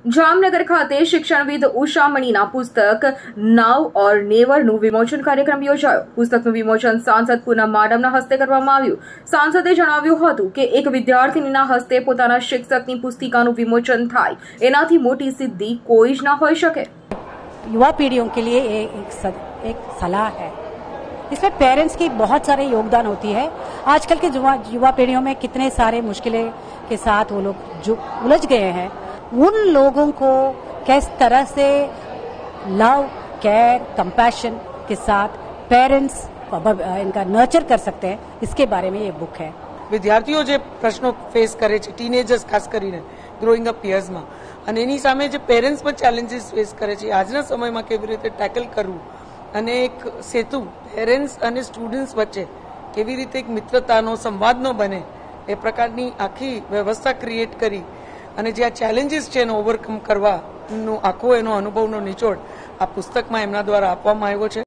જામનગર ખાતે શિક્ષણવિદ ઉષા મણીના પુસ્તક નાવ ઓર નેવરનું વિમોચન કાર્યક્રમ યોજાયો। પુસ્તકનું વિમોચન સાંસદ પૂનમ માડમના હસ્તે કરવામાં આવ્યું। સાંસદે જણાવ્યું હતું કે એક વિદ્યાર્થીનીના હસ્તે પોતાના શિક્ષકની પુસ્તિકાનું વિમોચન થાય એનાથી મોટી સિદ્ધિ કોઈ જ ન હોઈ શકે। युवा पीढ़ियों के लिए एक सलाह है। इसमें पेरेंट्स की बहुत सारे योगदान होती है। आजकल के युवा पीढ़ियों में कितने सारे मुश्किलें के साथ वो लोग जो उलझ गए हैं, उन लोगों को किस तरह से लव, केयर, कंपैशन के साथ पेरेंट्स इनका नर्चर कर सकते हैं, इसके बारे में ये बुक है। विद्यार्थीओ जे प्रश्नों फेस करे छे, टीनेजर्स खास करीने ग्रोइंग अप યર્સ માં, અને એની સામે જે પેરેન્ટ્સ પણ ચેલેન્જીસ ફેસ કરે છે, આજના સમયમાં કેવી રીતે ટેકલ કરવું અને એક સેતુ પેરેન્ટ્સ અને સ્ટુડન્ટ્સ વચ્ચે કેવી રીતે એક મિત્રતાનો સંવાદનો બને એ પ્રકારની આખી વ્યવસ્થા ક્રિએટ કરી અને જે આ ચેલેન્જીસ છે એનો ઓવરકમ કરવાનો આખો એનો અનુભવનો નિચોડ આ પુસ્તકમાં એમના દ્વારા આપવામાં આવ્યો છે।